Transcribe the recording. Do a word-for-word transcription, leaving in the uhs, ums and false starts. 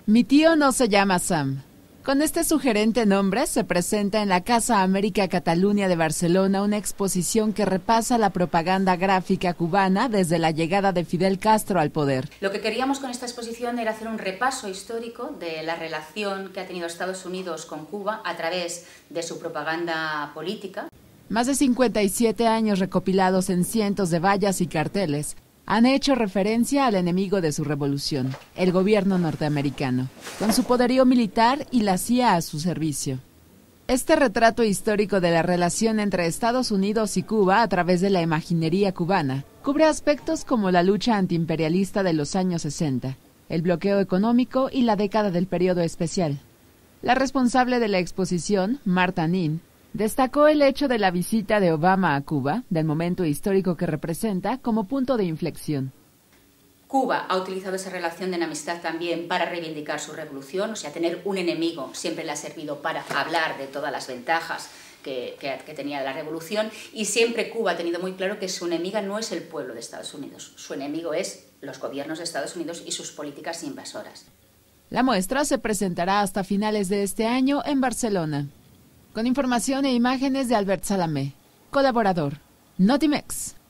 Mi tío no se llama Sam. Con este sugerente nombre se presenta en la Casa América Catalunya de Barcelona una exposición que repasa la propaganda gráfica cubana desde la llegada de Fidel Castro al poder. Lo que queríamos con esta exposición era hacer un repaso histórico de la relación que ha tenido Estados Unidos con Cuba a través de su propaganda política. Más de cincuenta y siete años recopilados en cientos de vallas y carteles han hecho referencia al enemigo de su revolución, el gobierno norteamericano, con su poderío militar y la C I A a su servicio. Este retrato histórico de la relación entre Estados Unidos y Cuba a través de la imaginería cubana cubre aspectos como la lucha antiimperialista de los años sesenta, el bloqueo económico y la década del periodo especial. La responsable de la exposición, Marta Nin, destacó el hecho de la visita de Obama a Cuba, del momento histórico que representa, como punto de inflexión. Cuba ha utilizado esa relación de enemistad también para reivindicar su revolución, o sea, tener un enemigo siempre le ha servido para hablar de todas las ventajas que, que, que tenía la revolución, y siempre Cuba ha tenido muy claro que su enemiga no es el pueblo de Estados Unidos, su enemigo es los gobiernos de Estados Unidos y sus políticas invasoras. La muestra se presentará hasta finales de este año en Barcelona. Con información e imágenes de Albert Salamé, colaborador, Notimex.